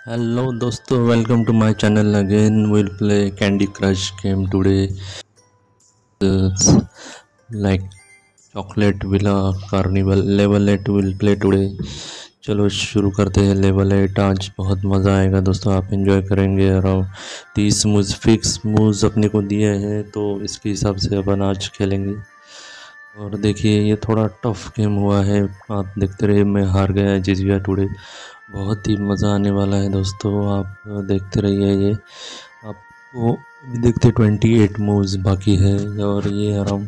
Hello दोस्तों, welcome to my channel again. Will play Candy Crush game today. Like chocolate villa carnival level 8 will play today. चलो शुरू करते हैं. Level 8 आज बहुत मज़ा आएगा दोस्तों, आप एंजॉय करेंगे. अराउंड 30 मूव्स फिक्स मूव्स अपने को दिए हैं, तो इसके हिसाब से अपन आज खेलेंगे. और देखिए, ये थोड़ा टफ गेम हुआ है. आप देखते रहिए, मैं हार गया, जीत गया टुडे. बहुत ही मज़ा आने वाला है दोस्तों, आप देखते रहिए. ये आपको देखते 28 मूव्स बाकी है. और ये अराउंड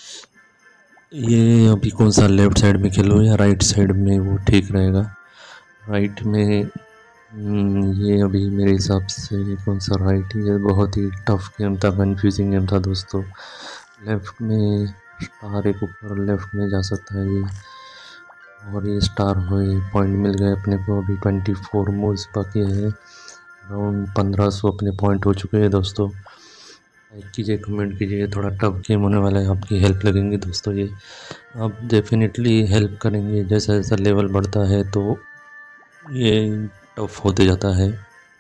ये अभी कौन सा लेफ़्ट साइड में खेलो या राइट साइड में, वो ठीक रहेगा. राइट में ये अभी मेरे हिसाब से कौन सा राइट ही है. बहुत ही टफ गेम था, कंफ्यूजिंग गेम था दोस्तों. लेफ़्ट में स्टार एक ऊपर लेफ़्ट में जा सकता है ये. और ये स्टार हुए, पॉइंट मिल गए अपने को. अभी 24 मूव्स बाकी है. अराउंड 1500 अपने पॉइंट हो चुके हैं दोस्तों. लाइक कीजिए, कमेंट कीजिए. थोड़ा टफ गेम होने वाला है, आपकी हेल्प लगेंगी दोस्तों. ये आप डेफिनेटली हेल्प करेंगे. जैसा जैसा लेवल बढ़ता है तो ये टफ होते जाता है.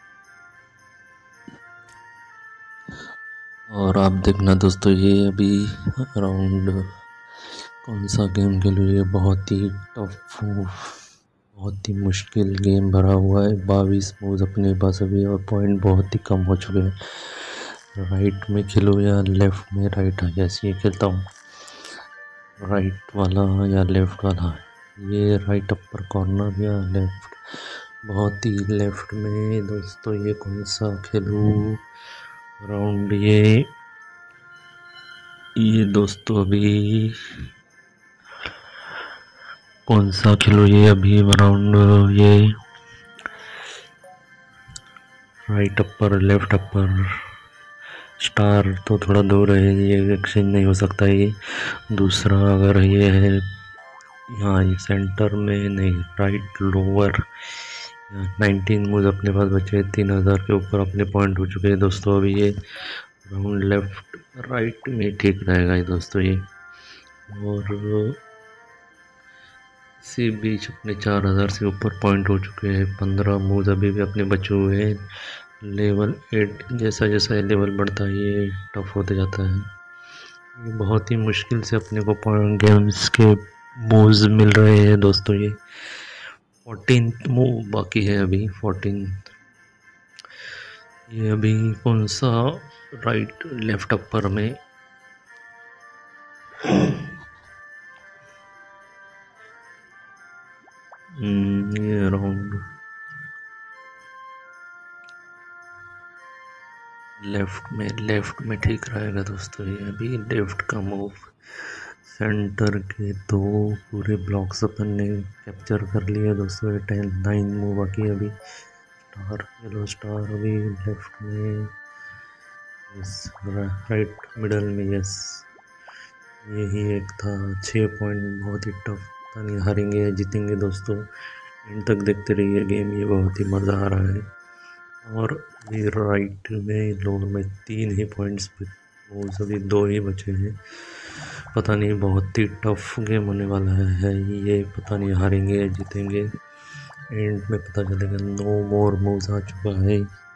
और आप देखना दोस्तों, ये अभी अराउंड कौन सा गेम के लिए बहुत ही टफ, बहुत ही मुश्किल गेम भरा हुआ है. 22 मूव अपने पास अभी, और पॉइंट बहुत ही कम हो चुके हैं. राइट में खेलो या लेफ़्ट में. राइट है, जैसे ये खेलता हूँ. राइट वाला या लेफ़्ट वाला. ये राइट अपर कॉर्नर या लेफ़्ट. बहुत ही लेफ़्ट में दोस्तों. ये कौन सा खेलूँ अराउंड ये दोस्तों अभी कौन सा खेलो. ये अभी अराउंड ये right upper left upper. Star तो थोड़ा दूर है, ये एक्सचेंज नहीं हो सकता. ये दूसरा अगर ये है यहाँ, ये सेंटर में नहीं. Right lower. 19 मूव अपने पास बचे. 3000 के ऊपर अपने पॉइंट हो चुके हैं दोस्तों. अभी ये राउंड लेफ़्ट राइट में ठीक रहेगा ये दोस्तों. ये और इसी बीच अपने 4000 से ऊपर पॉइंट हो चुके हैं. 15 मूव अभी भी अपने बचे हुए हैं. लेवल 8 जैसा जैसा ये लेवल बढ़ता है, ये टफ होते जाता है. ये बहुत ही मुश्किल से अपने को पॉइंट गेम्स के मूव्स मिल रहे हैं दोस्तों. ये 14 मूव बाकी है अभी. 14. ये अभी कौन सा राइट लेफ्ट अपर में. ये अराउंड लेफ्ट में ठीक रहेगा दोस्तों. ये अभी लेफ्ट का मूव. सेंटर के दो पूरे ब्लॉक्स अपन ने कैप्चर कर लिए दोस्तों. ये 9 मूव बाकी है अभी. स्टार येलो स्टार अभी लेफ्ट में. यस, राइट मिडल में. यस, यही एक था. 6 पॉइंट. बहुत ही टफ था. नहीं हारेंगे या जीतेंगे दोस्तों, एंड तक देखते रहिए गेम. ये बहुत ही मज़ा आ रहा है. और ये राइट में लोअर में 3 ही पॉइंट्स पे, वो सभी 2 ही बचे हैं. पता नहीं, बहुत ही टफ गेम होने वाला है ये. पता नहीं हारेंगे या जीतेंगे, एंड में पता चलेगा. नो मोर मूव्स आ चुका है.